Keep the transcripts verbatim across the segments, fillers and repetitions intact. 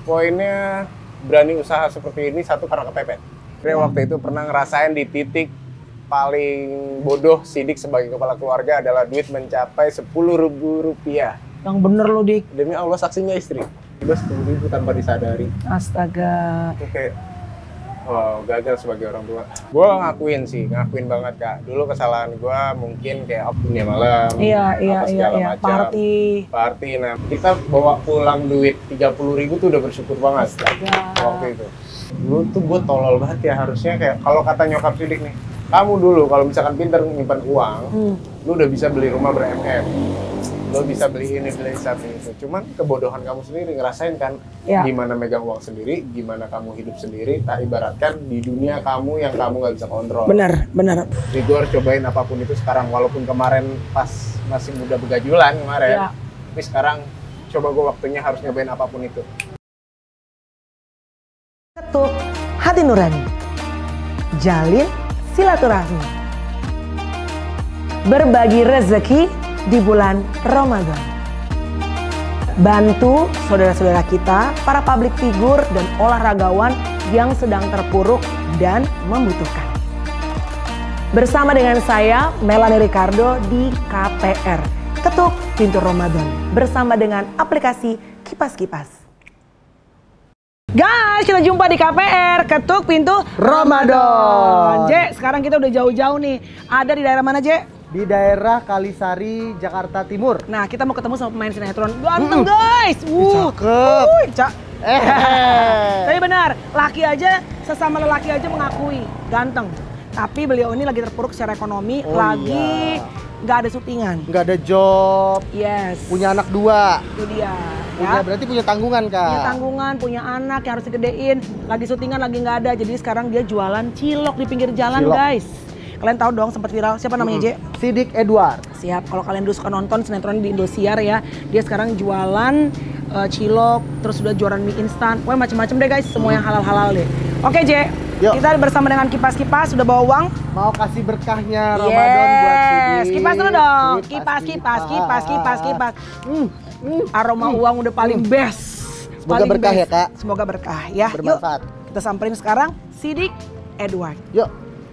Poinnya berani usaha seperti ini satu karena kepepet. Saya waktu itu pernah ngerasain di titik paling bodoh Sidik sebagai kepala keluarga adalah duit mencapai sepuluh ribu rupiah. Yang bener lo, Dik. Demi Allah saksinya istri. Tiba sepuluh ribu tanpa disadari. Astaga. Itu kayak, wow, gagal sebagai orang tua. Gue ngakuin sih, ngakuin banget Kak. Dulu kesalahan gue mungkin kayak dunia malam, iya, iya, apa iya, segala iya. macam. Party. Party. Nah, kita bawa pulang duit tiga puluh ribu tuh udah bersyukur banget. Astaga. Waktu itu. Dulu tuh gue tolol banget ya, harusnya kayak kalau kata nyokap Sidik nih, kamu dulu kalau misalkan pintar nyimpan uang, hmm. lu udah bisa beli rumah ber-M M. Lu bisa beli ini, beli satu itu. Cuman kebodohan kamu sendiri ngerasain kan ya. Gimana megang uang sendiri, gimana kamu hidup sendiri, tak ibaratkan di dunia kamu yang kamu nggak bisa kontrol. Benar, benar. Jadi gue harus cobain apapun itu sekarang, walaupun kemarin pas masih muda begajulan kemarin, ya. Tapi sekarang coba gue waktunya harus nyobain apapun itu. Ketuk hati nurani, jalin silaturahmi, berbagi rezeki di bulan Ramadan. Bantu saudara-saudara kita, para public figure dan olahragawan yang sedang terpuruk dan membutuhkan. Bersama dengan saya, Melanie Ricardo di K P R, Ketuk Pintu Ramadan, bersama dengan aplikasi Kipas-Kipas. Guys, kita jumpa di K P R, Ketuk Pintu Ramadan. Je, sekarang kita udah jauh-jauh nih. Ada di daerah mana, Je? Di daerah Kalisari, Jakarta Timur. Nah, kita mau ketemu sama pemain sinetron. Ganteng, hmm. guys. Uh, cakep. Uh, cak. Eh. Tapi benar, laki aja, sesama lelaki aja mengakui ganteng. Tapi beliau ini lagi terpuruk secara ekonomi, oh, lagi nggak iya. ada syutingan. Nggak ada job. Yes. Punya anak dua. Itu dia. Punya, ya. Berarti punya tanggungan, Kak. Punya tanggungan, punya anak yang harus digedein. Lagi syutingan, lagi nggak ada. Jadi sekarang dia jualan cilok di pinggir jalan, cilok. Guys. Kalian tahu dong, sempat viral. Siapa namanya, hmm. Je? Sidik Edward. Siap. Kalau kalian dulu suka nonton sinetron di Indosiar ya, dia sekarang jualan uh, cilok, terus udah jualan mie instan. Pokoknya macam-macam deh, guys. Semua yang halal-halal deh. Oke, Je. Yuk. Kita bersama dengan Kipas-Kipas, sudah bawa uang. Mau kasih berkahnya yes. Ramadan buat Sidik. Kipas dulu dong. Kipas, kipas, kipas, kipas, kipas. Hmm. Hmm. Aroma hmm. uang udah paling hmm. best. Semoga paling berkah best. ya, Kak. Semoga berkah ya. Bermanfaat. Yuk, kita samperin sekarang Sidik Edward. Yuk.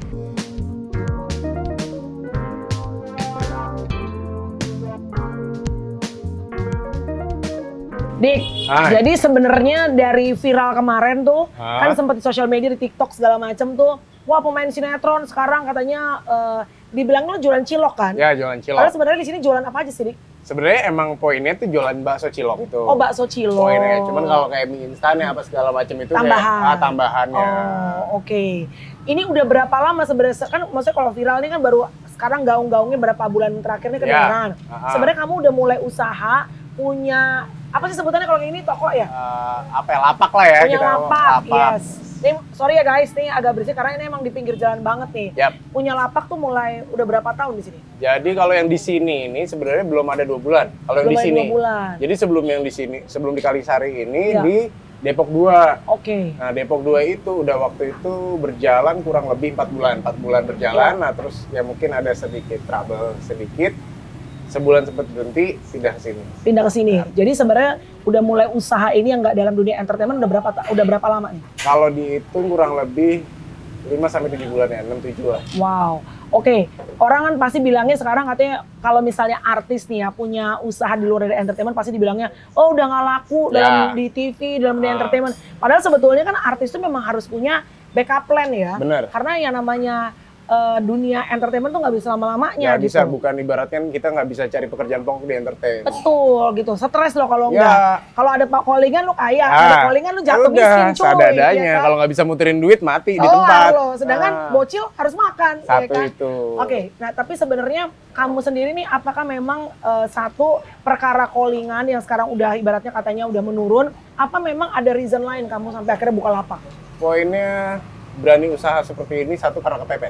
Dik, Hai. Jadi sebenarnya dari viral kemarin tuh, Hah? kan sempat di sosial media, di TikTok segala macem tuh, wah pemain sinetron sekarang katanya uh, dibilangnya jualan cilok kan? Ya, jualan cilok. Padahal sebenarnya di sini jualan apa aja sih, Dik? Sebenarnya emang poinnya tuh jualan bakso cilok itu. Oh, bakso cilok. Poinnya, cuman kalau kayak mie instan ya apa segala macam itu tambahan. Kayak, ah, tambahannya. Oh, oke. Okay. Ini udah berapa lama sebenarnya? Kan maksudnya kalau viral ini kan baru sekarang gaung-gaungnya berapa bulan terakhir ini kedengaran. Ya. Sebenarnya kamu udah mulai usaha, punya apa sih sebutannya kalau kayak ini, toko ya? Uh, apa ya, lapak lah ya. Punya kita lapak, lapak. Yes. Ini, sorry ya guys, ini agak berisik karena ini emang di pinggir jalan banget nih. Yep. Punya lapak tuh mulai udah berapa tahun di sini? Jadi kalau yang di sini ini sebenarnya belum ada dua bulan. Kalau yang di sini. Dua bulan. Jadi sebelum yang di sini, sebelum di Kalisari ini ya. di Depok dua. Oke. Okay. Nah, Depok dua itu udah waktu itu berjalan kurang lebih empat bulan. empat bulan berjalan, ya. Nah terus ya mungkin ada sedikit trouble sedikit. Sebulan sempat berhenti, pindah ke sini. Pindah ke sini. Nah. Jadi sebenarnya udah mulai usaha ini yang nggak dalam dunia entertainment udah berapa udah berapa lama nih? Kalau dihitung kurang lebih lima sampai tujuh bulan ya, enam tujuh lah. Wow. Oke, okay. Orang kan pasti bilangnya sekarang katanya kalau misalnya artis nih ya punya usaha di luar dari entertainment pasti dibilangnya oh udah nggak laku ya. Dalam di T V, dalam dunia ah. entertainment. Padahal sebetulnya kan artis itu memang harus punya backup plan ya. Bener. Karena yang namanya Uh, dunia entertainment tuh nggak bisa lama-lamanya gitu. Bisa, bukan ibaratnya kita nggak bisa cari pekerjaan pokok di entertain. Betul gitu, stres loh kalau ya. Enggak. Kalau ada pak callingan lu kaya, ah. ada callingan lu jatuh miskin cuy. Sadadanya, ya kan? Kalau nggak bisa muterin duit mati oh, di tempat. Loh. Sedangkan ah. bocil harus makan. Satu ya kan? itu. Oke, okay. Nah tapi sebenarnya kamu sendiri nih apakah memang uh, satu perkara callingan yang sekarang udah ibaratnya katanya udah menurun, apa memang ada reason lain kamu sampai akhirnya buka lapak? Poinnya berani usaha seperti ini satu karena kepepet.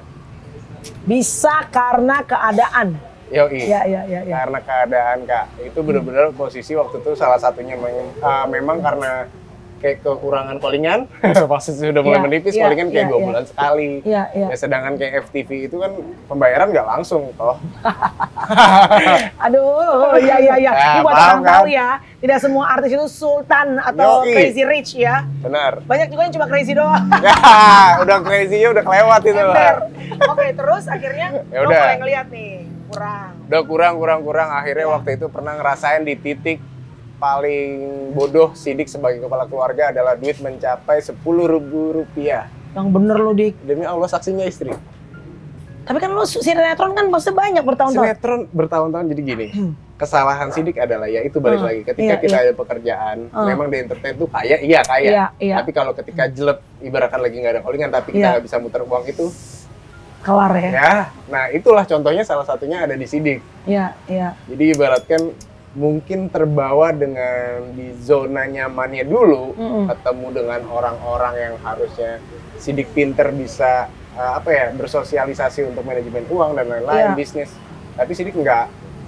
Bisa karena keadaan. Yoi. Ya, ya, ya, ya. Karena keadaan, Kak. Itu benar-benar posisi waktu itu salah satunya uh, memang karena kayak kekurangan callingan, posisi sudah mulai ya, menipis, ya, callingan kayak ya, dua ya. bulan sekali. Ya, ya. Ya, sedangkan kayak F T V itu kan pembayaran nggak langsung toh. Aduh, ya ya ya. Nah, ini buat orang kan? tahu ya. tidak semua artis itu sultan atau Yoi. crazy rich ya. Benar. Banyak juga yang cuma crazy doang. Ya, udah crazy-nya udah kelewat itu Ember. lah. Oke, terus akhirnya Ya lo udah. mulai ngeliat nih, kurang. Udah kurang, kurang, kurang. Akhirnya Ya. waktu itu pernah ngerasain di titik paling bodoh Sidik sebagai kepala keluarga adalah duit mencapai sepuluh ribu rupiah. Yang bener lo, Dik. Demi Allah saksinya istri. Tapi kan lo sinetron kan pasti banyak bertahun-tahun. Sinetron bertahun-tahun jadi gini. Kesalahan Sidik adalah ya itu balik Hmm, lagi ketika iya, kita iya. ada pekerjaan, Hmm. memang di entertain tuh kaya, iya kaya. Iya, iya. Tapi kalau ketika jelek, ibaratkan lagi nggak ada callingan tapi kita Iya. nggak bisa muter uang itu, Kelar ya. ya. Nah itulah contohnya salah satunya ada di Sidik. Iya, iya. Jadi ibaratkan mungkin terbawa dengan di zona nyamannya dulu, Mm-mm. ketemu dengan orang-orang yang harusnya Sidik pinter bisa uh, apa ya bersosialisasi untuk manajemen uang dan lain-lain Iya. bisnis. Tapi Sidik enggak.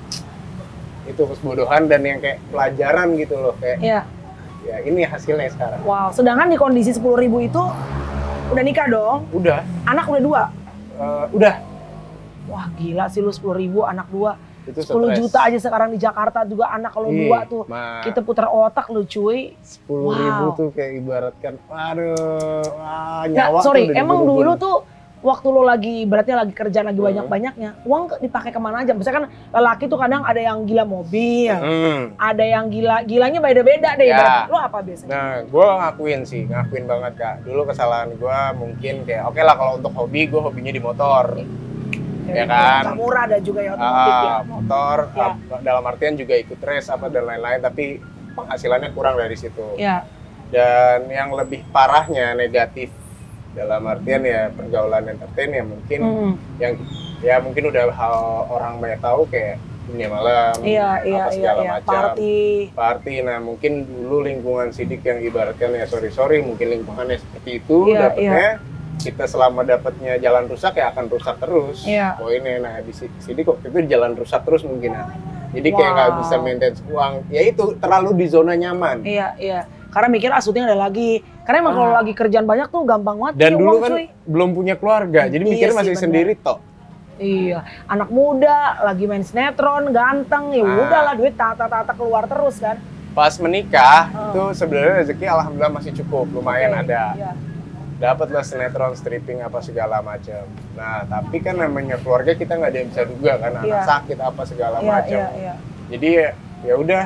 Itu kebodohan dan yang kayak pelajaran gitu loh kayak Iya. ya ini hasilnya sekarang. Wow, sedangkan di kondisi sepuluh ribu itu udah nikah dong, Udah, anak udah dua. uh, udah. Wah gila sih lu sepuluh ribu anak dua. Itu sepuluh stres. juta aja sekarang di Jakarta juga anak kalau Ih, dua tuh. Ma. Kita putar otak lu cuy. sepuluh ribu Wow. tuh kayak ibaratkan, aduh, wah, Nah, nyawa sorry, tuh udah emang digubur-gubur. dulu tuh waktu lo lagi, berarti lagi kerja lagi Hmm. banyak-banyaknya, uang ke- dipakai kemana aja? Misalkan lelaki tuh kadang ada yang gila mobil, Hmm. ada yang gila, gilanya beda-beda deh. Ya. Berarti lo apa biasanya? Nah, gue ngakuin sih, ngakuin banget kak. Dulu kesalahan gue mungkin kayak, oke lah kalau untuk hobi, gue hobinya di motor. Ya kan? Gak murah ada juga ya otomotif ya. Ah, motor, Ya. ah, dalam artian juga ikut race apa dan lain-lain, tapi penghasilannya kurang dari situ. Ya, Dan yang lebih parahnya negatif dalam artian ya pergaulan entertain ya mungkin Mm. yang ya mungkin udah hal orang banyak tahu kayak dunia malam, iya, iya, apa iya, segala iya. macam. Party. Party, nah mungkin dulu lingkungan Sidik yang ibaratkan ya sorry sorry mungkin lingkungannya seperti itu, Iya, dapatnya kita selama dapatnya jalan rusak ya akan rusak terus. Iya. Poinnya, nah di Si- Sidik waktu itu jalan rusak terus mungkin. Nah. Jadi kayak nggak Wow. bisa maintain uang, ya itu terlalu di zona nyaman. Iya, iya. Karena mikir ah syuting ada lagi. Karena emang Ah. kalau lagi kerjaan banyak tuh gampang banget. Dan punya dulu uang, kan cuy. belum punya keluarga, jadi Iya mikirnya sih, masih bener. sendiri toh. Iya, anak muda lagi main sinetron, ganteng, ya Ah. udahlah duit tata-tata keluar terus kan. Pas menikah Ah. itu sebenarnya rezeki alhamdulillah masih cukup, lumayan Oke, ada. iya. Dapatlah sinetron, stripping apa segala macam. Nah, tapi kan namanya keluarga kita nggak ada yang bisa duga kan, anak Iya. sakit apa segala Iya, macam. iya, iya. Jadi ya ya udah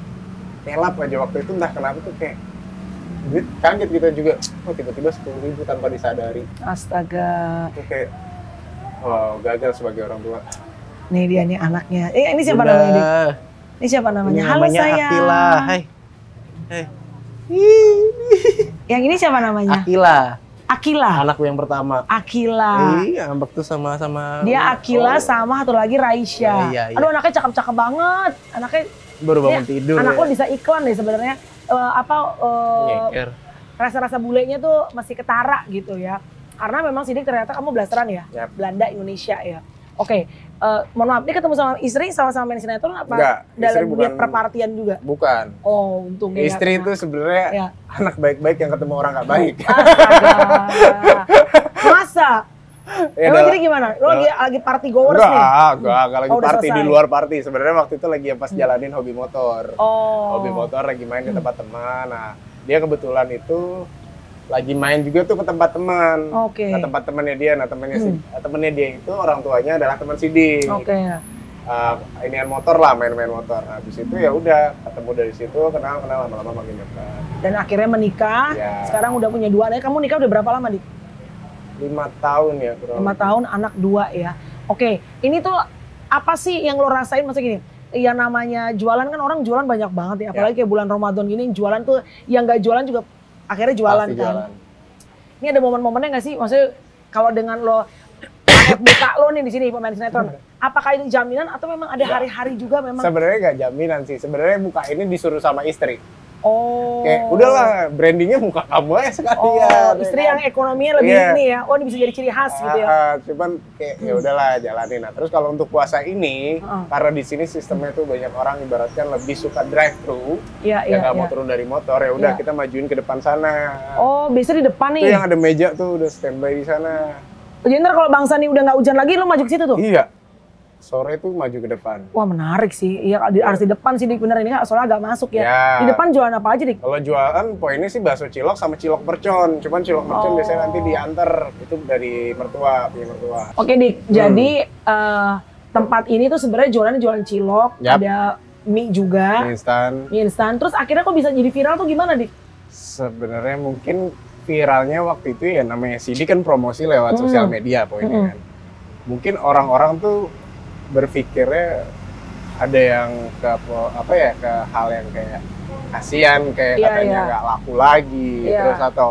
telap aja waktu itu entah kenapa tuh kayak duit kaget kita juga. Oh tiba-tiba sepuluh ribu tanpa disadari. Astaga. Itu kayak wow gagal sebagai orang tua. Nih dia nih anaknya. Eh ini siapa Bunda, namanya? Dik? Ini siapa namanya? ini Halo namanya sayang. Akila. Hai. Hai. Yang ini siapa namanya? Akila. Akila. Anakku yang pertama. Akila. Iya, ambek tuh sama-sama. Dia Akila Oh, sama satu lagi Raisya. Iya, iya, iya. Aduh anaknya cakep-cakep banget. Anaknya baru bangun ya, tidur. anak ya. lo bisa iklan deh sebenarnya. Eh, apa eh, Nyeker. rasa-rasa bulenya tuh masih ketara gitu ya. Karena memang Sidik ternyata kamu blasteran ya. Yap. Belanda Indonesia ya. Oke, eh, mohon maaf, dia ketemu sama istri sama-sama main sinetron apa? Enggak, Dalam istri dunia bukan- perpartian juga? Bukan. Oh, untung dia nggak Istri kena. itu sebenarnya Ya. anak baik-baik yang ketemu orang nggak baik. Astaga. Masa? Ya, Emang dalam- jadi gimana? Lo lagi, lagi party goers Enggak, nih? enggak, enggak lagi Oh, udah party di selesai. luar party. Sebenarnya waktu itu lagi pas jalanin hobi motor. Oh. Hobi motor lagi main ke tempat teman. Nah, dia kebetulan itu lagi main juga tuh ke tempat teman. Oke. Ke tempat temannya dia. Nah, temannya si, Hmm. temannya dia itu orang tuanya adalah teman Sidik. Oke. Uh, inian motor lah, main-main motor. Nah, habis itu ya udah ketemu dari situ, kenal-kenal lama-lama makin dekat. Dan akhirnya menikah. Ya. Sekarang udah punya dua anak. Kamu nikah udah berapa lama, Dik? Lima tahun ya kurang. Lima tahun, anak dua ya. Oke, ini tuh apa sih yang lo rasain? Maksudnya gini, yang namanya jualan kan orang jualan banyak banget ya. Apalagi kayak bulan Ramadan gini, yang jualan tuh yang nggak jualan juga akhirnya jualan Pasti kan. jalan. Ini ada momen-momennya nggak sih? Maksudnya kalau dengan lo lihat muka lo nih di sini pemain sinetron, apakah itu jaminan atau memang ada hari-hari juga memang? Sebenarnya nggak jaminan sih. Sebenarnya muka ini disuruh sama istri. Oh. Kayak udahlah brandingnya muka kamu aja sekalian. Oh, ya istri kan? yang ekonominya lebih Iya. ini ya. Oh, ini bisa jadi ciri khas gitu ya. Ah, ah, cuman kayak ya udahlah jalanin. Nah, terus kalau untuk puasa ini, Heeh. karena di sini sistemnya tuh banyak orang ibaratkan lebih suka drive thru, Iya, yang iya, nggak iya. mau turun dari motor, ya udah Iya. kita majuin ke depan sana. Oh, biasa di depan Itu nih. yang ada meja tuh udah standby di sana. Jadi ntar kalau Bang Sani udah nggak hujan lagi, lo maju ke situ tuh? Iya. sore tuh maju ke depan. Wah menarik sih, iya di, harus di depan sih Dik, bener ini kan soalnya agak masuk ya. Ya. Di depan jualan apa aja Dik? Kalau jualan poinnya sih bakso cilok sama cilok mercon. Cuman cilok mercon Oh. biasanya nanti diantar itu dari mertua, punya mertua. Oke Dik, Hmm. jadi eh, tempat ini tuh sebenarnya jualannya jualan cilok, Yap. ada mie juga, Mie instan. mie instan. Terus akhirnya kok bisa jadi viral tuh gimana Dik? Sebenarnya mungkin viralnya waktu itu ya namanya Sidik kan promosi lewat Hmm. sosial media poinnya Hmm. kan. Mungkin orang-orang tuh berpikirnya ada yang ke po- apa ya ke hal yang kayak kasihan kayak Iya, katanya iya. nggak laku lagi Iya. terus atau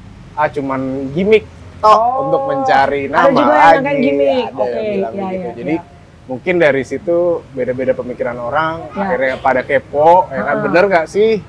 ah cuman gimmick toh Oh, untuk mencari ada nama juga yang lagi. kayak gimmick. Ada yang Oke, bilang iya, begitu. iya, Jadi iya. mungkin dari situ beda-beda pemikiran orang Ya. akhirnya pada kepo ya kan Ah. bener nggak sih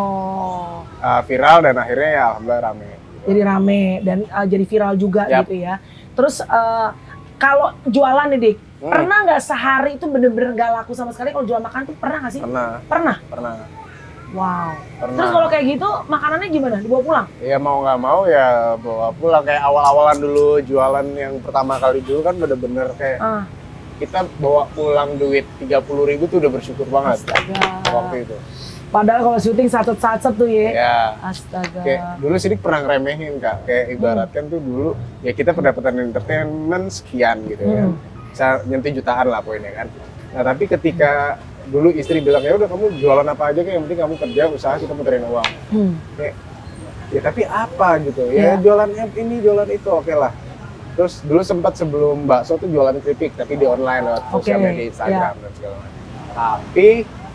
Oh, uh, viral dan akhirnya ya alhamdulillah rame. jadi rame dan eh, jadi viral juga Yap. gitu ya. Terus eh, kalau jualan nih Dik, Hmm. pernah nggak sehari itu bener-bener nggak laku sama sekali kalau jual makan tuh pernah nggak sih? Pernah, Pernah. pernah, Wow. pernah. Terus kalau kayak gitu makanannya gimana? Dibawa pulang? Ya mau nggak mau ya bawa pulang kayak awal-awalan dulu jualan yang pertama kali dulu kan bener-bener kayak Ah, kita bawa pulang duit tiga puluh ribu tuh udah bersyukur banget astaga. waktu itu. Padahal kalau syuting sacet-sacet tuh ya. Ya, Astaga. kayak dulu Sidik pernah ngeremehin kak, kayak ibaratkan tuh dulu ya kita pendapatan entertainment sekian gitu kan, Hmm. bisa nyentuh jutaan lah poinnya kan. Nah tapi ketika dulu istri bilang ya udah kamu jualan apa aja kayak yang penting kamu kerja usaha kita puterin uang. Hmm. Kayak ya tapi apa gitu ya Iya. jualan app ini jualan itu oke lah. Terus dulu sempat sebelum bakso tuh jualan keripik tapi di online lewat sosial Oke, media Instagram iya. dan segala macam. Tapi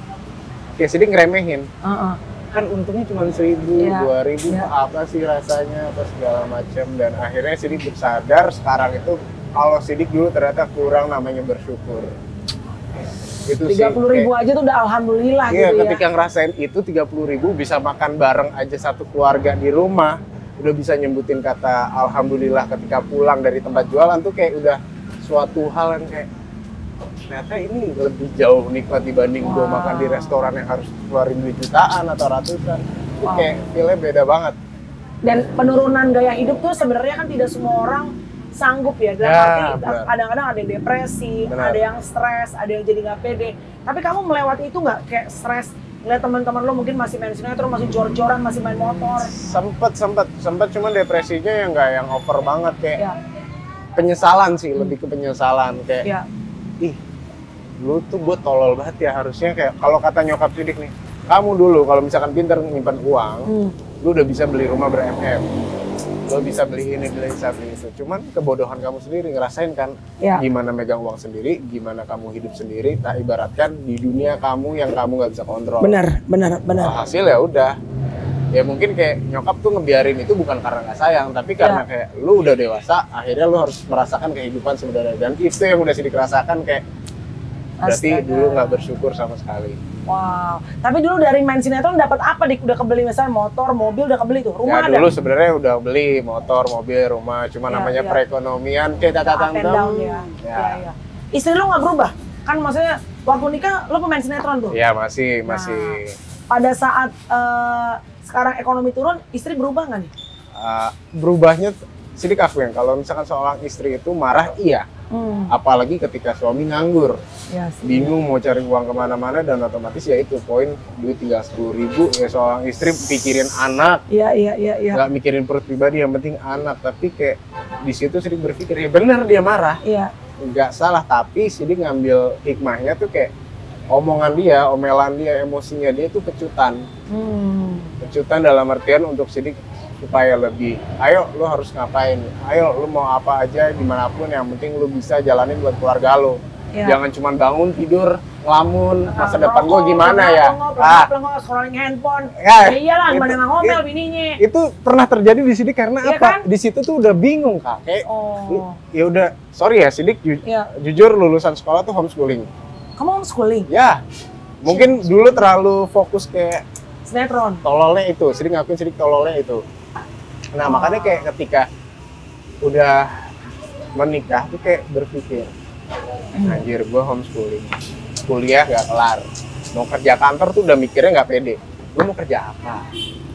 kayak Sidik ngeremehin. Uh-uh. Kan untungnya cuma seribu, Iya, dua ribu, iya. apa sih rasanya, apa segala macam. Dan akhirnya Sidik bersadar sekarang itu kalau Sidik dulu ternyata kurang namanya bersyukur. Itu sih, tiga puluh ribu kayak- aja tuh udah alhamdulillah Iya, gitu ya. ketika ngerasain itu tiga puluh ribu bisa makan bareng aja satu keluarga di rumah, udah bisa nyebutin kata alhamdulillah ketika pulang dari tempat jualan tuh kayak udah suatu hal yang kayak ternyata ini lebih jauh nikmat dibanding gue Wow. makan di restoran yang harus keluarin duit jutaan atau ratusan. Itu Wow. kayak feel-nya beda banget. Dan penurunan gaya hidup tuh sebenarnya kan tidak semua orang sanggup ya. Dalam Ya, arti benar. kadang-kadang ada yang depresi, Benar. ada yang stres, ada yang jadi nggak pede. Tapi kamu melewati itu nggak kayak stres? Ngeliat teman-teman lo mungkin masih main sinetron, masih jor-joran, masih main motor. Sempet, sempet, sempet cuman depresinya yang nggak yang over banget kayak Ya, penyesalan sih, lebih ke penyesalan kayak ya. ih lu tuh gue tolol banget ya harusnya kayak kalau kata nyokap Sidik nih kamu dulu kalau misalkan pinter nyimpan uang Hmm. lu udah bisa beli rumah ber-M M lu bisa beli ini beli itu beli itu cuman kebodohan kamu sendiri ngerasain kan Ya. gimana megang uang sendiri gimana kamu hidup sendiri tak ibaratkan di dunia kamu yang kamu nggak bisa kontrol. Benar, benar, benar. Hasil ya udah ya mungkin kayak nyokap tuh ngebiarin itu bukan karena nggak sayang tapi karena Ya. kayak lu udah dewasa akhirnya lu harus merasakan kehidupan sebenarnya dan itu yang udah Sidik rasakan kayak berarti Astaga. dulu nggak bersyukur sama sekali. Wow. Tapi dulu dari main sinetron dapat apa Dik? Udah kebeli misalnya motor, mobil udah kebeli tuh. Rumah Ya ada. dulu sebenarnya udah beli motor, mobil, rumah, cuma Ya, namanya ya. perekonomian kayak Up tatang and down ya. Ya. Ya, ya. Istri lo nggak berubah? Kan maksudnya waktu nikah lo pemain sinetron tuh. Ya masih Nah. masih Pada saat eh, sekarang ekonomi turun, istri berubah nggak nih? uh, berubahnya Sidik akuin kalau misalkan seorang istri itu marah iya, Hmm. apalagi ketika suami nganggur, Ya sih. bingung mau cari uang kemana-mana dan otomatis ya itu poin duit tinggal sepuluh ribu ya seorang istri pikirin anak. Iya, iya, iya, iya. Nggak mikirin perut pribadi yang penting anak tapi kayak di situ Sidik berpikir ya benar dia marah Iya. nggak salah tapi Sidik ngambil hikmahnya tuh kayak omongan dia omelan dia emosinya dia tuh kecutan Hmm. kecutan dalam artian untuk Sidik supaya lebih ayo lu harus ngapain ayo lu mau apa aja dimanapun yang penting lu bisa jalanin buat keluarga lu Iya. jangan cuma bangun tidur ngelamun masa Nah, depan gua ngerokok, gimana pelengok, ya pelengok, ah pelengok, scrolling handphone. Ya, Ya iyalah, itu- gimana nggak ngomel it- bininya. itu pernah terjadi di Sidik karena Iya apa kan? di situ tuh udah bingung kak kayak lu, Oh. ya udah sorry ya Sidik ju- Iya. jujur lulusan sekolah tuh homeschooling Kamu homeschooling? ya mungkin dulu terlalu fokus kayak Sinetron? tololnya itu Sidik ngakuin Sidik tololnya itu nah Oh. makanya kayak ketika udah menikah tuh kayak berpikir anjir gua homeschooling kuliah gak kelar mau kerja kantor tuh udah mikirnya nggak pede lu mau kerja apa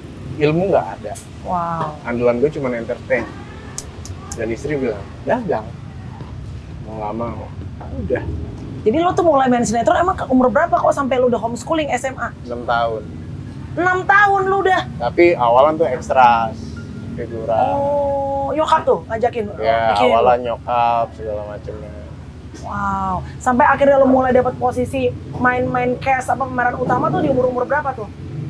ilmu nggak ada Wow. andalan gue cuma entertain dan istri bilang dagang mau nggak mau udah Jadi lo tuh mulai main sinetron emang ke umur berapa kok sampai lo udah homeschooling S M A? enam tahun. enam tahun lo udah? Tapi awalan tuh ekstras, figuran. Oh, nyokap tuh ngajakin? Ya, bikin awalan lo? nyokap segala macamnya. Wow, sampai akhirnya lo mulai dapat posisi main-main cast apa pemeran utama tuh di umur-umur berapa tuh?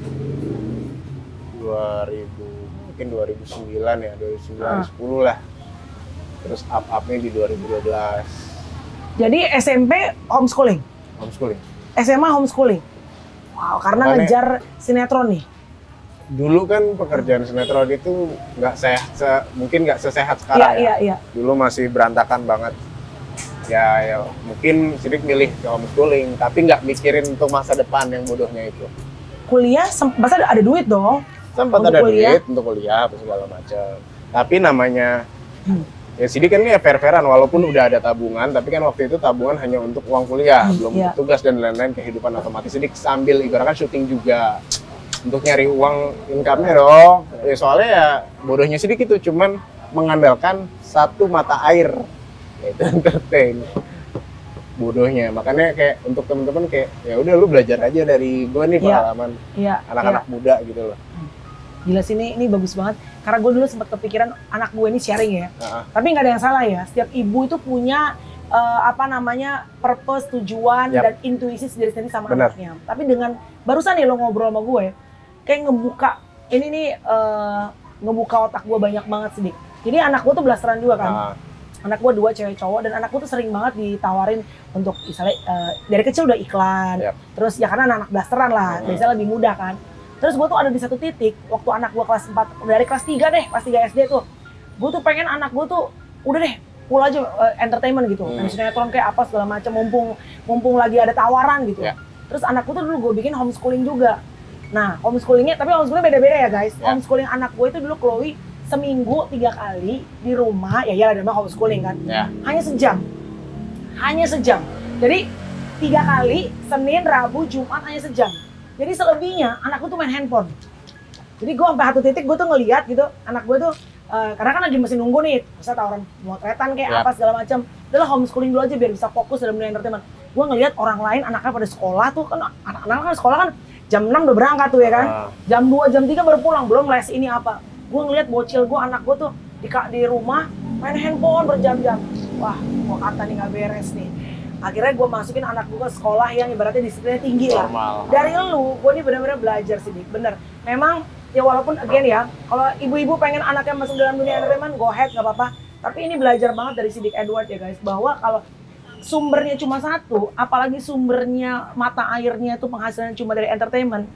dua ribu, mungkin dua ribu sembilan ya, dua ribu sembilan, Ah. sepuluh lah. Terus up-upnya di dua ribu dua belas. Jadi S M P homeschooling, Homeschooling. S M A homeschooling. Wow, karena Makanya- ngejar sinetron nih. Dulu kan pekerjaan sinetron itu nggak sehat, se- mungkin nggak sesehat sekarang Iya, ya. iya, iya. Dulu masih berantakan banget. Ya, ya mungkin Sidik milih ke homeschooling, tapi nggak mikirin untuk masa depan yang bodohnya itu. Kuliah, sem- masa ada, ada duit dong. Sempat Untuk ada kuliah? duit untuk kuliah apa segala macam. Tapi namanya Hmm. ya Sidik kan ini ya fair-fairan, walaupun udah ada tabungan, tapi kan waktu itu tabungan hanya untuk uang kuliah, Hmm, belum iya. untuk tugas dan lain-lain kehidupan otomatis. Sidik sambil ibaratkan syuting juga untuk nyari uang income-nya dong. Ya, soalnya ya bodohnya Sidik itu cuman mengandalkan satu mata air, yaitu entertain. Bodohnya, makanya kayak untuk temen-temen kayak ya udah lu belajar aja dari gue nih Iya. pengalaman Iya. anak-anak muda gitu loh. iya. Gila sih ini, ini bagus banget. Karena gue dulu sempat kepikiran anak gue ini sharing ya. Nah, Tapi nggak ada yang salah ya. Setiap ibu itu punya eh, apa namanya purpose, tujuan Yap. dan intuisi sendiri-sendiri sama Bener. anaknya. Tapi dengan barusan nih lo ngobrol sama gue, kayak ngebuka ini nih eh, ngebuka otak gue banyak banget sedikit. Jadi anak gue tuh blasteran juga kan. nah, Anak gue dua cewek cowok dan anak gue tuh sering banget ditawarin untuk misalnya eh, dari kecil udah iklan. Yap. Terus ya karena anak blasteran lah, Hmm. biasanya lebih mudah kan. Terus gue tuh ada di satu titik waktu anak gue kelas empat, dari kelas tiga deh, kelas tiga S D tuh. Gue tuh pengen anak gue tuh udah deh full aja eh, entertainment gitu. Hmm. Main sinetron kayak apa segala macam, mumpung mumpung lagi ada tawaran gitu. Ya. Terus anak gue tuh dulu gue bikin homeschooling juga. Nah, homeschoolingnya, tapi homeschoolingnya beda-beda ya guys. Ya. Homeschooling anak gue itu dulu Chloe seminggu tiga kali di rumah, ya iyalah namanya homeschooling kan. ya. Hanya sejam. Hanya sejam. Jadi tiga kali, Senin, Rabu, Jumat hanya sejam. Jadi selebihnya anak gue tuh main handphone. Jadi gue sampai satu titik gue tuh ngeliat gitu, anak gue tuh eh, karena kan lagi masih nunggu nih, bisa tawaran motretan kayak Yap. apa segala macam. Udahlah homeschooling dulu aja biar bisa fokus dalam dunia entertainment. Gue ngeliat orang lain anaknya pada sekolah tuh kan anak-anak kan sekolah kan jam enam udah berangkat tuh ya kan. Ah. Jam dua, jam tiga baru pulang, belum les ini apa. Gue ngeliat bocil gue, anak gue tuh di, di rumah main handphone berjam-jam. Wah, gue kata nih gak beres nih. Akhirnya gue masukin anak gue ke sekolah yang ibaratnya disiplinnya tinggi lah. Normal. Dari lu, gue nih bener-bener belajar sih, Dik. Bener. Memang, ya walaupun again ya, kalau ibu-ibu pengen anaknya masuk dalam dunia entertainment, go ahead, gak apa-apa. Tapi ini belajar banget dari Sidik Edward ya guys, bahwa kalau sumbernya cuma satu, apalagi sumbernya mata airnya itu penghasilan cuma dari entertainment.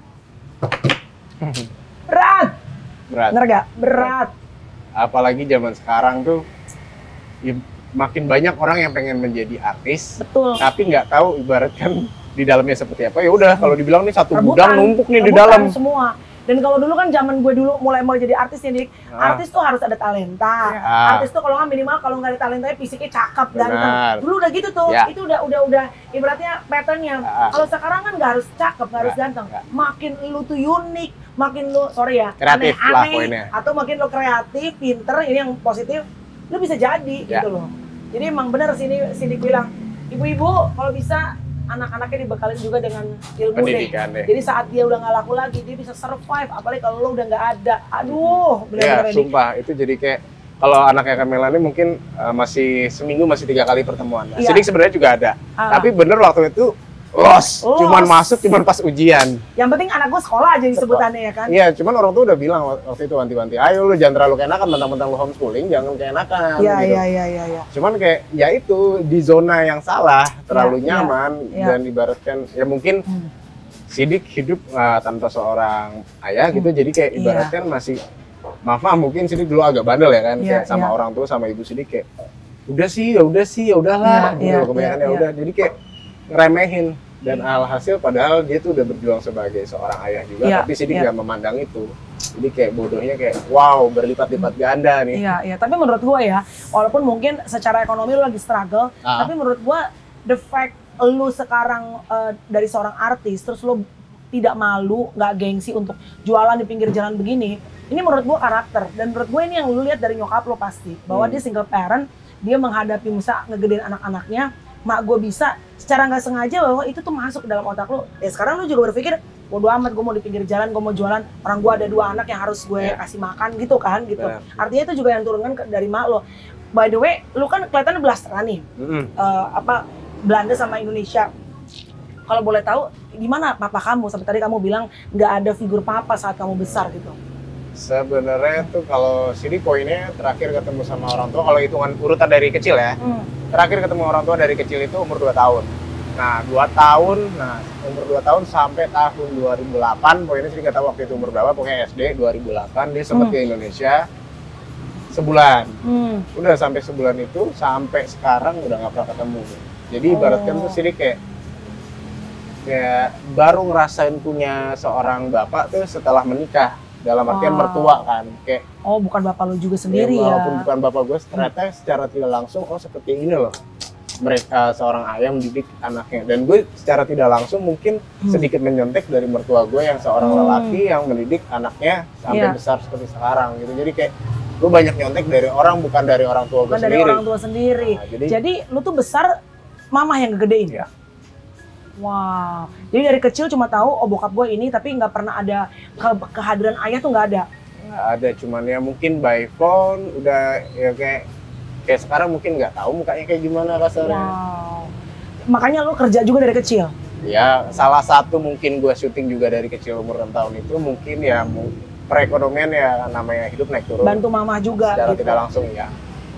Berat! Berat. Bener gak? Berat. Apalagi zaman sekarang tuh ya, makin banyak orang yang pengen menjadi artis, Betul. tapi nggak tahu ibaratkan di dalamnya seperti apa. Ya udah kalau dibilang nih satu Rebutan, gudang numpuk nih di rebutan dalam. semua. Dan kalau dulu kan zaman gue dulu mulai mau jadi artis ya, Dik. Ah. Artis tuh harus ada talenta. Ah. Artis tuh kalau nggak minimal kalau nggak ada talentanya fisiknya cakep dan Benar. dulu udah gitu tuh. Ya. Itu udah udah udah ibaratnya patternnya. Ah. Kalau sekarang kan nggak harus cakep, nggak harus Nggak, ganteng. nggak. Makin lu tuh unik, makin lu sorry ya, Kreatif lah aneh-aneh, poinnya. atau makin lu kreatif, pinter, ini yang positif, lu bisa jadi Ya. gitu loh. Jadi emang bener sini sini bilang, ibu-ibu kalau bisa anak-anaknya dibekalin juga dengan ilmu Pendidikan deh. deh. Jadi saat dia udah nggak laku lagi, dia bisa survive. Apalagi kalau lo udah nggak ada. Aduh, Ya, bener-bener Dik. sumpah itu jadi kayak kalau anaknya Kamela ini mungkin uh, masih seminggu masih tiga kali pertemuan. Nah, Iya. Sidik sebenarnya juga ada. Ah. Tapi bener waktu itu los, Los. cuman masuk cuman pas ujian. Yang penting anak gue sekolah aja disebutannya ya kan. Iya, cuman orang tuh udah bilang waktu itu wanti-wanti, ayo lu jangan terlalu keenakan mentang-mentang lu homeschooling, jangan keenakan. Iya, gitu. iya, iya, iya. Ya. Cuman kayak ya itu di zona yang salah, terlalu Iya, nyaman iya. dan ibaratkan ya mungkin Hmm. Sidik hidup uh, tanpa seorang ayah gitu, jadi kayak Iya. ibaratkan masih maaf maaf mungkin Sidik dulu agak bandel ya kan, Iya, kayak sama iya. orang tua sama ibu Sidik kayak udah sih ya udah sih ya udahlah, Iya, gitu iya, loh, kebanyakan iya, ya udah, jadi kayak ngeremehin dan alhasil padahal dia tuh udah berjuang sebagai seorang ayah juga, Iya, tapi Sidik iya. nggak memandang itu, jadi kayak bodohnya kayak wow berlipat-lipat ganda nih. Iya, iya. Tapi menurut gue ya, walaupun mungkin secara ekonomi lu lagi struggle, Ah. tapi menurut gue the fact lu sekarang eh, dari seorang artis, terus lu tidak malu, nggak gengsi untuk jualan di pinggir jalan begini, ini menurut gue karakter. Dan menurut gue ini yang lu lihat dari nyokap lo pasti, bahwa Hmm. dia single parent, dia menghadapi misalnya ngegedein anak-anaknya, mak gue bisa, secara nggak sengaja bahwa itu tuh masuk ke dalam otak lu. Ya sekarang lu juga berpikir, bodo amat gue mau di pinggir jalan, gue mau jualan, orang gue ada dua anak yang harus gue Ya. kasih makan gitu kan gitu. Benar. Artinya itu juga yang turunkan ke- dari mak lo. By the way, lu kan kelihatannya blasteran nih, Mm-mm. Eh, apa Belanda sama Indonesia. Kalau boleh tahu, gimana papa kamu? Sampai tadi kamu bilang nggak ada figur papa saat kamu besar gitu. Sebenarnya tuh kalau sini poinnya terakhir ketemu sama orang tua, kalau hitungan urutan dari kecil ya, Hmm. terakhir ketemu orang tua dari kecil itu umur dua tahun. Nah, dua tahun, nah umur dua tahun sampai tahun dua ribu delapan, poinnya sih nggak tahu waktu itu umur berapa, pokoknya S D dua ribu delapan, dia sempat Hmm. ke Indonesia sebulan. Hmm. Udah sampai sebulan itu, sampai sekarang udah nggak pernah ketemu. Jadi ibaratkan Oh. tuh sini kayak, kayak baru ngerasain punya seorang bapak tuh setelah menikah. Dalam artian Wow. mertua kan, kayak Oh, bukan bapak lu juga sendiri ya, ya? walaupun bukan bapak gue, ternyata secara tidak langsung, oh seperti ini loh. Mereka seorang ayah mendidik anaknya, dan gue secara tidak langsung mungkin Hmm. sedikit menyontek dari mertua gue yang seorang Hmm. lelaki yang mendidik anaknya sampai Iya. besar seperti sekarang gitu. Jadi kayak gue banyak nyontek dari orang, bukan dari orang tua gue Bukan dari sendiri. orang tua sendiri. Nah, jadi- jadi, lu tuh besar, mama yang ngegedein? Iya. Wow. Jadi dari kecil cuma tahu, oh bokap gue ini, tapi nggak pernah ada ke- kehadiran ayah tuh nggak ada? Nggak ada, cuman ya mungkin by phone udah ya kayak kayak sekarang mungkin nggak tahu mukanya kayak gimana rasanya. Wow. Makanya lu kerja juga dari kecil? Ya, salah satu mungkin gue syuting juga dari kecil umur enam tahun itu mungkin ya mu- perekonomian ya namanya hidup naik turun. Bantu mama juga Secara gitu? tidak langsung ya.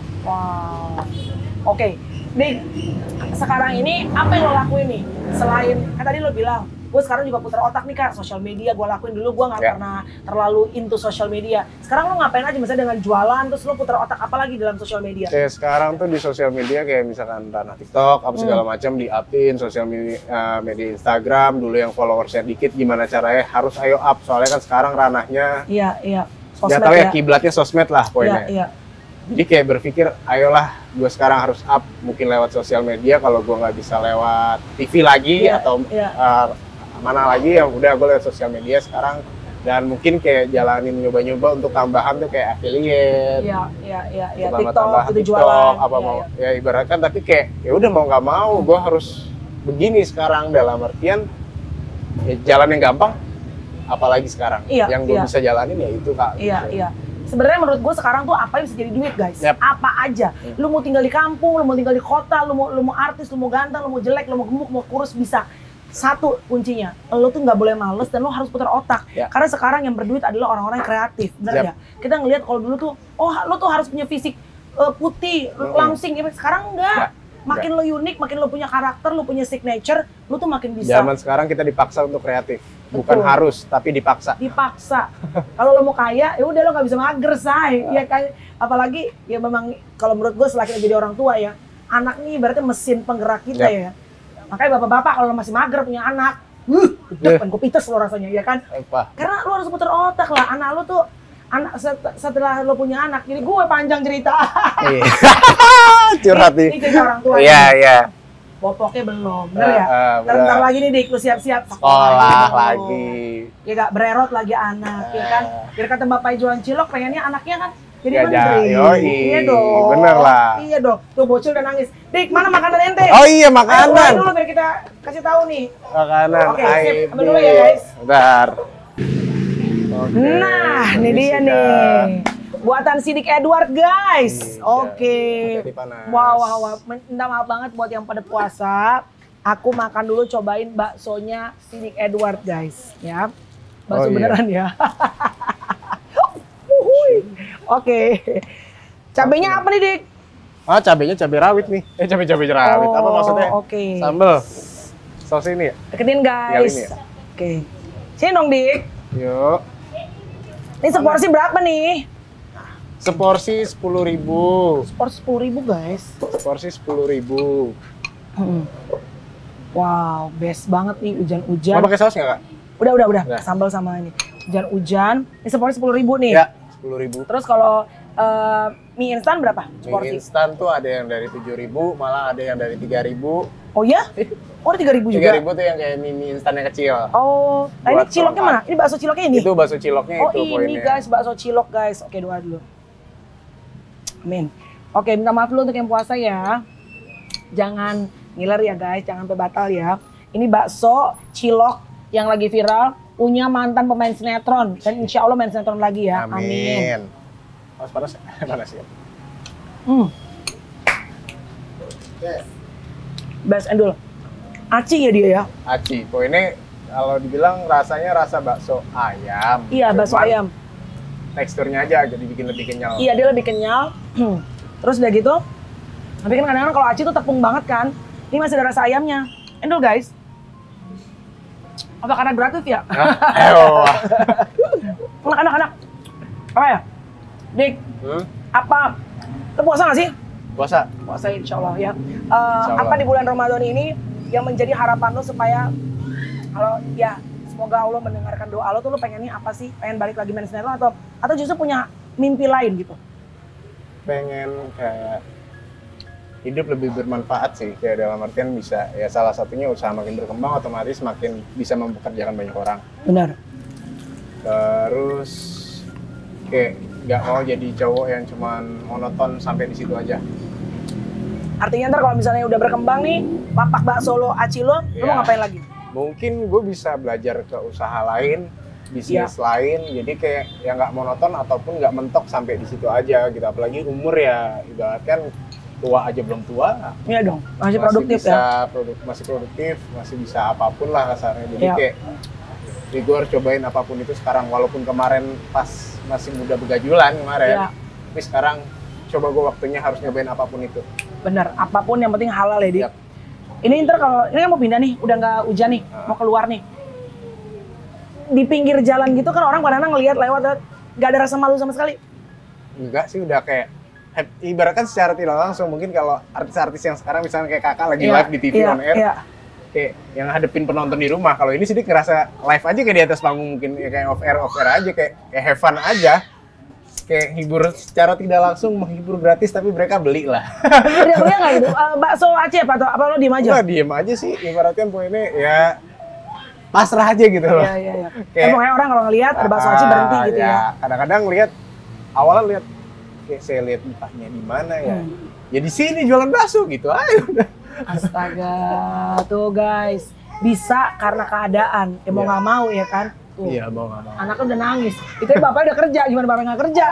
Wow. Oke, Dik, sekarang ini apa yang lo lakuin nih? Selain, kan tadi lo bilang, gue sekarang juga putar otak nih kak, sosial media gue lakuin dulu, gue nggak Ya. pernah terlalu into sosial media. Sekarang lo ngapain aja, misalnya dengan jualan, terus lo putar otak apa lagi dalam sosial media? Kayak sekarang tuh di sosial media kayak misalkan ranah TikTok, apa segala Hmm. macam di-upin, sosial media, eh, media Instagram, dulu yang followersnya dikit gimana caranya harus ayo up, soalnya kan sekarang ranahnya Iya, iya. nggak tahu ya kiblatnya sosmed lah Iya, poinnya. iya. Jadi kayak berpikir, ayolah gue sekarang harus up, mungkin lewat sosial media, kalau gue nggak bisa lewat T V lagi Iya, atau iya. eh, mana lagi ya udah gue lewat sosial media sekarang, dan mungkin kayak jalanin nyoba-nyoba untuk tambahan tuh kayak affiliate, Iya, iya, iya, iya. tambah- TikTok, tambahan itu TikTok, jualan. apa Iya, mau iya. ya ibaratkan, tapi kayak ya udah mau nggak mau gue harus begini sekarang, dalam artian ya jalan yang gampang, apalagi sekarang Iya, yang gue iya. bisa jalanin ya itu kak. Iya, gitu. iya. Sebenarnya menurut gue sekarang tuh apa yang bisa jadi duit guys? Yap. Apa aja. Hmm. Lu mau tinggal di kampung, lu mau tinggal di kota, lu mau lu mau artis, lu mau ganteng, lu mau jelek, lu mau gemuk, mau kurus, bisa. Satu kuncinya, lu tuh nggak boleh males dan lu harus putar otak. Ya. Karena sekarang yang berduit adalah orang-orang yang kreatif, benar Yap. ya? Kita ngelihat kalau dulu tuh, oh lu tuh harus punya fisik eh, putih, Hmm. langsing. Sekarang enggak. Nggak. Makin lo unik, makin lo punya karakter, lo punya signature, lo tuh makin bisa. Zaman sekarang kita dipaksa untuk kreatif, bukan Betul. harus tapi dipaksa. Dipaksa. Kalau lo mau kaya, ya udah lo nggak bisa mager, say. Ya kan, apalagi ya memang kalau menurut gue selagi lo jadi orang tua ya, anak nih berarti mesin penggerak kita Yap. ya. Makanya bapak-bapak kalau lo masih mager punya anak, wuh, udah kan kopites lo rasanya, ya kan? Apa? Karena lo harus putar otak lah. Anak lo tuh anak set- setelah lo punya anak, jadi gue panjang cerita. Iya. Curhat Ini nih. cerita orang tua. Iya, nih. iya. Popoknya belum, bener ya? Eh, eh, Ntar, bener. ntar lagi nih Dik, lu siap-siap Sekolah dong. lagi. Ya gak, bererot lagi anak, ya kan? Eh. Biar kata bapak jualan cilok, pengennya anaknya kan jadi Ya, menteri. ja- yoi. Iya dong. Bener lah. Iya dong. Tuh bocil udah nangis. Dik, mana makanan ente? Oh iya, Ayo, makanan. mulai dulu biar kita kasih tahu nih. Makanan. Oke, sip. I B. Ambil dulu ya, guys. Bentar. Oke. Nah, ini dia sudah. nih. Buatan Sidik Edward, guys. Iya, Oke. hati-hati panas. Wow, wow, wow. Minta maaf banget buat yang pada puasa. Aku makan dulu, cobain baksonya Sidik Edward, guys. Ya. Bakso Oh, iya. beneran ya. Uhuy. Oke. Cabenya apa nih, Dik? Ah, cabenya cabai rawit nih. Eh, cabai-cabai rawit. Apa Oh, maksudnya? oke. Sambel. Saus ini ya? Deketin, guys. ini ya? Oke. Sini dong, Dik. Yuk. Ini seporsi berapa nih? Seporsi sepuluh ribu. Seporsi sepuluh ribu, guys. Seporsi sepuluh ribu. Hmm. Wow, best banget nih hujan-hujan. Mau pakai saus nggak, Kak? Udah, udah, udah. Udah. Sambal sama ini. Hujan-hujan. Ini seporsi sepuluh ribu nih. Ya, sepuluh ribu. Terus kalau eh, mie instan berapa? Mie Seporsi. instan tuh ada yang dari tujuh ribu, malah ada yang dari tiga ribu. Oh ya? Oh, tiga ribu tiga juga? ribu tuh yang kayak mie, mie instan yang kecil. Oh, nah ini Buat ciloknya pelengkap. mana? Ini bakso ciloknya ini? Itu bakso ciloknya Oh itu ini poinnya. guys, bakso cilok guys. Oke, doa dulu. Amin. Oke, minta maaf dulu untuk yang puasa ya. Jangan Ngiler ya guys, jangan sampai batal ya. Ini bakso cilok yang lagi viral, punya mantan pemain sinetron. Dan insya Allah main sinetron lagi ya, amin. Amin. Panas panas, panas ya. Hmm. Best endul. Aci ya dia ya? Aci, kok ini kalau dibilang rasanya rasa bakso ayam. Iya, bakso Cuman ayam. Teksturnya aja jadi bikin lebih kenyal. Iya, dia lebih kenyal. Terus udah gitu, tapi kan kadang-kadang kalau aci tuh tepung banget kan. Ini masih ada rasa ayamnya. Endul guys. Apa karena gratis ya? Ayo. Anak-anak. Apa ya? Dik, Hmm? apa? Lu puasa nggak sih? Puasa. Puasa insya Allah ya. Uh, Insya Allah. Apa di bulan Ramadan ini yang menjadi harapan lo supaya kalau ya semoga Allah mendengarkan doa lo tuh lo pengennya apa sih? Pengen balik lagi main sinetron atau atau justru punya mimpi lain gitu? Pengen kayak hidup lebih bermanfaat sih, kayak dalam artian bisa ya salah satunya usaha makin berkembang otomatis makin bisa mempekerjakan banyak orang. Benar. Terus kayak nggak mau jadi cowok yang cuman monoton sampai di situ aja. Artinya ntar kalau misalnya udah berkembang nih, lapak bakso lo, aci lo, lo Ya. mau ngapain lagi? Mungkin gue bisa belajar ke usaha lain, bisnis Ya. lain, jadi kayak yang nggak monoton ataupun nggak mentok sampai di situ aja gitu. Apalagi umur ya, ibaratkan tua aja belum tua, Iya dong, masih produktif bisa ya. produk, masih produktif, masih bisa apapun lah kasarnya. Jadi Ya. kayak jadi gue harus cobain apapun itu sekarang, walaupun kemarin pas masih muda begajulan kemarin, Ya. tapi sekarang coba gue waktunya harus nyobain apapun itu. Bener, apapun yang penting halal ya, Dik. Yap. Ini ntar kalau, ini kan mau pindah nih, udah nggak hujan nih, mau keluar nih. Di pinggir jalan gitu kan orang kadang-kadang ngelihat lewat, nggak ada rasa malu sama sekali. Enggak sih, udah kayak ibaratkan secara tidak langsung mungkin kalau artis-artis yang sekarang misalnya kayak kakak lagi Iya, live di T V iya, on air, iya. kayak yang hadepin penonton di rumah. Kalau ini sih dia ngerasa live aja kayak di atas panggung, mungkin ya kayak off air off air aja, kayak kayak have fun aja, kayak hibur secara tidak langsung, menghibur gratis tapi mereka beli lah. Teriak-teriak nggak gitu? Uh, bakso Aceh apa, atau apa lo diem aja? Enggak, diem aja sih, ibaratkan poinnya ya pasrah aja gitu loh. Iya, iya, iya. Kayak- Eh, pokoknya orang kalau ngelihat ada bakso Aceh berhenti Ah, gitu ya. Kadang-kadang lihat, awalnya lihat kayak saya lihat mukanya di mana ya. Hmm. Ya di sini jualan bakso gitu aja udah. Astaga, tuh guys. Bisa karena keadaan, ya mau Iya. nggak mau ya kan? Tuh. Iya, mau nggak mau. Anaknya udah nangis. Itu bapaknya udah kerja, gimana bapaknya nggak kerja?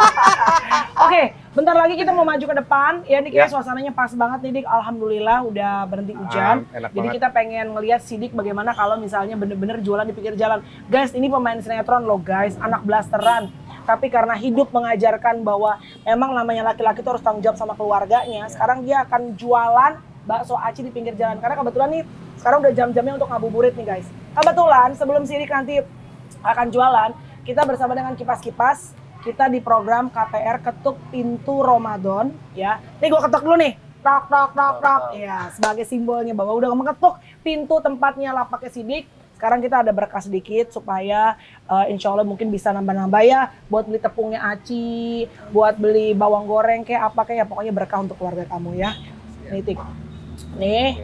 Oke, bentar lagi kita mau maju ke depan. Ya nih kayak Ya. suasananya pas banget nih, Dik. Alhamdulillah udah berhenti hujan. Ah, enak Jadi banget. kita pengen ngelihat Sidik bagaimana kalau misalnya bener-bener jualan di pinggir jalan. Guys, ini pemain sinetron loh guys, anak blasteran. Tapi karena hidup mengajarkan bahwa memang namanya laki-laki itu harus tanggung jawab sama keluarganya. Sekarang dia akan jualan bakso aci di pinggir jalan. Karena kebetulan nih, sekarang udah jam-jamnya untuk ngabuburit nih guys. Kebetulan sebelum Sidik nanti akan jualan, kita bersama dengan Kipas-Kipas, kita di program K P R Ketuk Pintu Ramadan ya. Nih gua ketok dulu nih. Tok tok tok tok. Ya, sebagai simbolnya bahwa udah mengetuk pintu tempatnya lapaknya Sidik. Sekarang kita ada berkah sedikit supaya uh, insya Allah mungkin bisa nambah-nambah ya buat beli tepungnya aci, buat beli bawang goreng kayak apa kayak, pokoknya berkah untuk keluarga kamu ya. Nih Tik. Nih.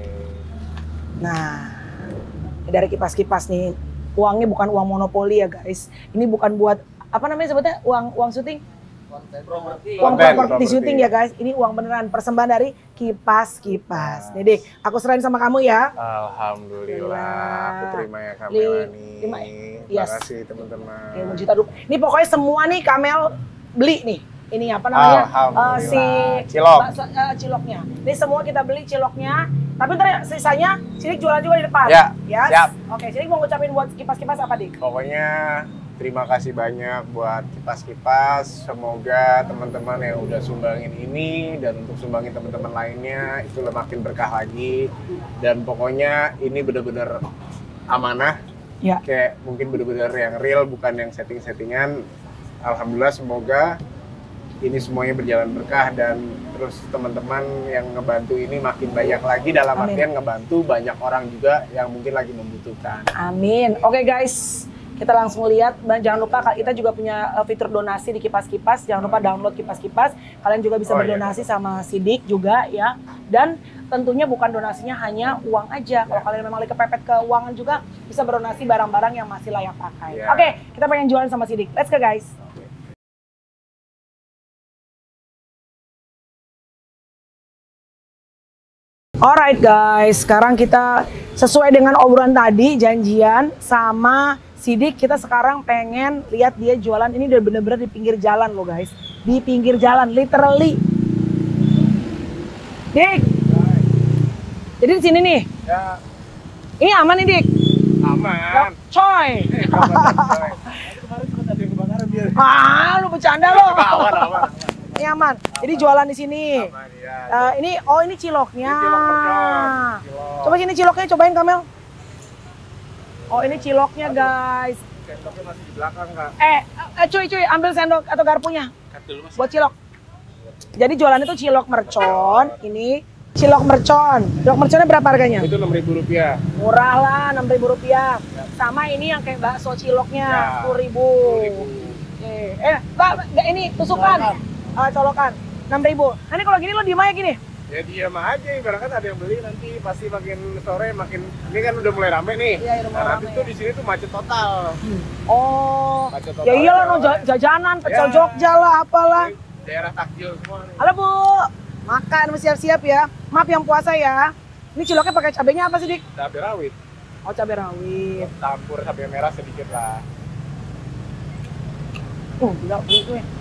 Nah, ini dari Kipas-Kipas nih. Uangnya bukan uang monopoli ya guys. Ini bukan buat apa namanya sebutnya uang uang syuting. Uang Konten, properti properti. syuting ya guys. Ini uang beneran persembahan dari Kipas-Kipas. Nih Dik, aku serahin sama kamu ya. Alhamdulillah, aku terima ya Li- Kamela nih. terima- Terima yes. kasih teman-teman. Ya, juta rupiah. Ini pokoknya semua nih Kamel beli nih. Ini apa namanya? Alhamdulillah. Eh, si Cilok. bakso- eh, ciloknya. Ini semua kita beli ciloknya. Tapi ntar ya, sisanya Sidik jualan juga di depan. Ya, Yes? siap. Oke, Sidik mau ngucapin buat Kipas-Kipas apa Dik? Pokoknya terima kasih banyak buat Kipas-Kipas. Semoga teman-teman yang udah sumbangin ini dan untuk sumbangin teman-teman lainnya itu makin berkah lagi. Dan pokoknya ini benar-benar amanah. Ya. Kayak mungkin benar-benar yang real, bukan yang setting-settingan. Alhamdulillah semoga ini semuanya berjalan berkah dan terus teman-teman yang ngebantu ini makin banyak lagi, dalam Amin. artian ngebantu banyak orang juga yang mungkin lagi membutuhkan. Amin. Oke guys, kita langsung lihat. Dan jangan lupa kita juga punya uh, fitur donasi di Kipas-Kipas. Jangan lupa download Kipas-Kipas. Kalian juga bisa Oh, iya. berdonasi sama Sidik juga ya. Dan tentunya bukan donasinya hanya uang aja. Kalau kalian memang lagi kepepet keuangan juga bisa berdonasi barang-barang yang masih layak pakai. Iya. Oke, kita pengen jualan sama Sidik. Let's go guys. Alright guys, sekarang kita sesuai dengan obrolan tadi, janjian sama Sidik, kita sekarang pengen lihat dia jualan. Ini udah bener-bener di pinggir jalan loh guys. Di pinggir jalan, literally. Dik. Jadi di sini nih. Ya. Ini aman nih Dik. Aman. Coy. Kemarin sempat ada yang kebakaran dia. Ah, lu bercanda lo. Aman, aman. Ini aman. Jadi jualan di sini. Aman, ya. Uh, ini oh ini ciloknya. Ini cilok mercon. Cilok. Coba sini ciloknya, cobain Kamel. Oh ini ciloknya guys. Sendoknya masih di belakang Kak. Eh, eh cuy cuy ambil sendok atau garpunya. Cut dulu Mas. Buat cilok. Jadi jualan itu cilok mercon. Ini cilok mercon. Cilok merconnya berapa harganya? Itu enam ribu rupiah. Murah lah, enam ribu rupiah. Sama ini yang kayak bakso ciloknya, Ya. sepuluh ribu. Oke. Eh, Pak, nggak ini tusukan. Ah, colokan. enam ribu. Nanti kalau gini lo diem aja gini. Ya diam aja, ibaratkan ada yang beli nanti pasti makin sore makin ini kan udah mulai rame nih. Iya, udah mulai Nah, nanti rame. tuh di sini tuh macet total. Oh. Macet total. Ya iyalah no jalan. jajanan, pecel Ya. Jogja lah apalah. Ini daerah takjil semua nih. Halo Bu. Makan siap-siap ya. Maaf yang puasa ya. Ini ciloknya pakai cabenya apa sih, Dik? Cabai rawit, Oh, cabai rawit. campur cabai merah sedikit lah. Uh, gila itu ya.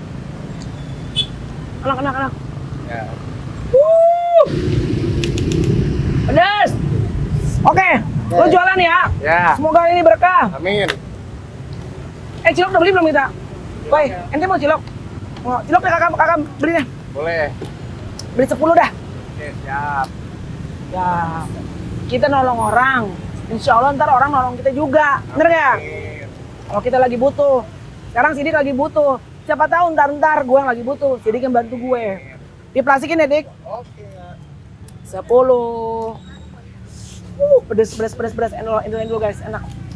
Enak, enak, enak. Ya. Wuh. Pedas. Oke, lo jualan ya. Ya. Semoga ini berkah. Amin. Eh, cilok udah beli belum kita? Woi, ente mau cilok? Mau cilok ya kakak, kakak beli nih. Boleh. Beli sepuluh dah. Oke, siap. Ya, kita nolong orang. Insya Allah ntar orang nolong kita juga. Bener gak? Amin. Kalau kita lagi butuh. Sekarang Sidik lagi butuh. Siapa tahu ntar-ntar gue yang lagi butuh. Sidik yang bantu gue. Diplastikin ya, Dik. Oke. sepuluh. Uh, pedes, pedes, pedes, pedes. Endol, endol, endol guys. Enak.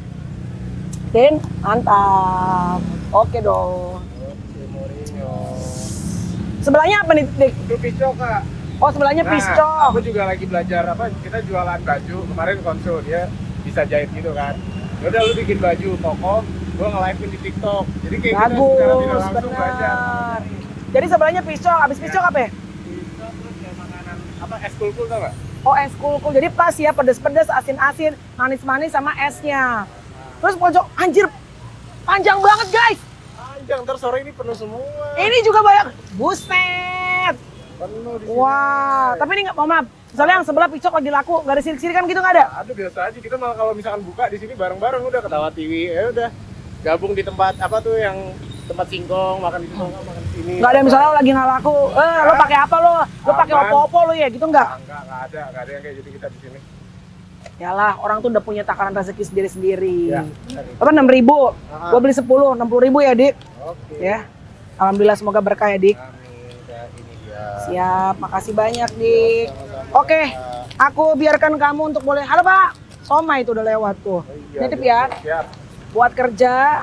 Den, mantap. Oke dong. Oke, Mourinho. Sebelahnya apa nih, Dik? Itu pisau Kak. Oh, sebelahnya Nah, pisco. aku juga lagi belajar apa? Kita jualan baju. Kemarin konsul dia bisa jahit gitu kan. Yaudah lu bikin baju toko, gua nge-live-in di TikTok. Jadi kayak kita secara tidak Bagus, langsung belajar. benar. Jadi sebelahnya pisco. Abis pisco apa ya? Pisau terus kayak makanan apa es kulkul tau gak? Oh, es kulkul. Jadi pas ya, pedes-pedes, asin-asin, manis-manis sama esnya. Terus pojok, anjir, panjang banget guys. Panjang, ntar sore ini penuh semua. Ini juga banyak. Buset. Penuh di sini. Wah, tapi ini nggak, mohon maaf. Misalnya yang sebelah pisok lagi laku, nggak ada sirik-sirikan gitu nggak ada? Aduh biasa aja, kita malah kalau misalkan buka di sini bareng-bareng udah ketawa T V, ya udah gabung di tempat apa tuh yang tempat singkong, makan di singkong, makan di sini. Nggak ada misalnya lagi nggak laku, eh lo pakai apa lo? Lo pakai Aman. opo-opo lo ya gitu nggak? Enggak, enggak ada, enggak ada yang kayak gitu kita di sini. Yalah, orang tuh udah punya takaran rezeki sendiri-sendiri. Ya. Apa enam ribu? Ah. Gua beli sepuluh, enam puluh ribu ya Dik. Oke. Ya, alhamdulillah semoga berkah ya Dik. Amin. Ya, ini dia. Siap, makasih banyak Dik. Sama-sama. Oke, aku biarkan kamu untuk boleh. Halo Pak, Soma itu udah lewat tuh. Oh, iya, Nitip iya. ya. Siap. Buat kerja.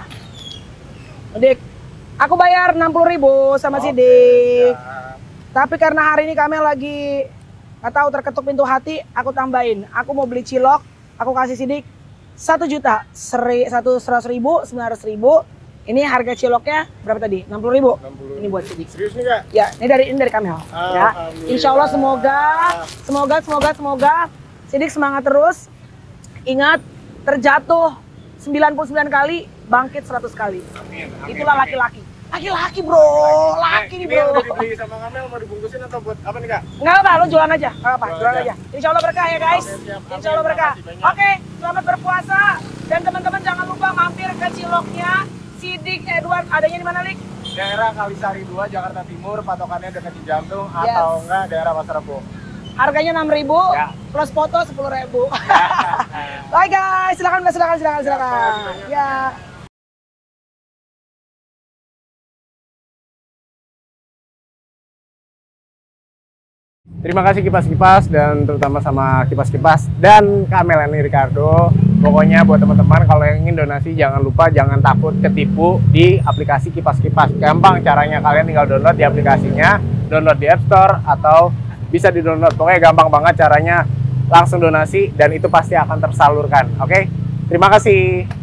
Dik, aku bayar enam puluh ribu sama si Oke, Dik. siap. Tapi karena hari ini kami lagi nggak tahu terketuk pintu hati, aku tambahin. Aku mau beli cilok, aku kasih Sidik satu juta, seri, satu seratus ribu, sembilan ratus ribu. Ini harga ciloknya berapa tadi? enam puluh ribu. enam puluh. Ini buat Sidik. Serius nih Kak? Ya, ini dari ini dari Kamel. Ya, Alhamdulillah. Insya Allah semoga, semoga, semoga, semoga Sidik semangat terus. Ingat, terjatuh sembilan puluh sembilan kali, bangkit seratus kali. Amin. Amin. Itulah amin. laki-laki. Laki-laki bro, laki nih Ini yang bro. udah dibeli sama Kamel mau dibungkusin atau buat apa nih Kak? Nggak apa, lo jualan aja. Nggak apa, Jualan jualan aja. aja. Insya Allah berkah ya guys. Oke, siap. Insya Allah Amin. berkah. Makasih banyak. Oke, selamat berpuasa. Dan teman-teman jangan lupa mampir ke ciloknya Sidik Edward. Adanya di mana, Lik? Daerah Kalisari dua, Jakarta Timur, patokannya dekat di Jantung Yes. atau enggak daerah Pasar Rebo. Harganya enam ribu, Ya. plus foto sepuluh ribu. Bye guys, silakan, silakan, silakan, silakan. Ya. Terima kasih Kipas-Kipas dan terutama sama Kipas-Kipas dan Kamel ini Ricardo. Pokoknya buat teman-teman kalau yang ingin donasi jangan lupa jangan takut ketipu di aplikasi Kipas-Kipas. Gampang caranya, kalian tinggal download di aplikasinya, download di App Store atau bisa di-download. Pokoknya gampang banget caranya, langsung donasi dan itu pasti akan tersalurkan. Oke? Terima kasih.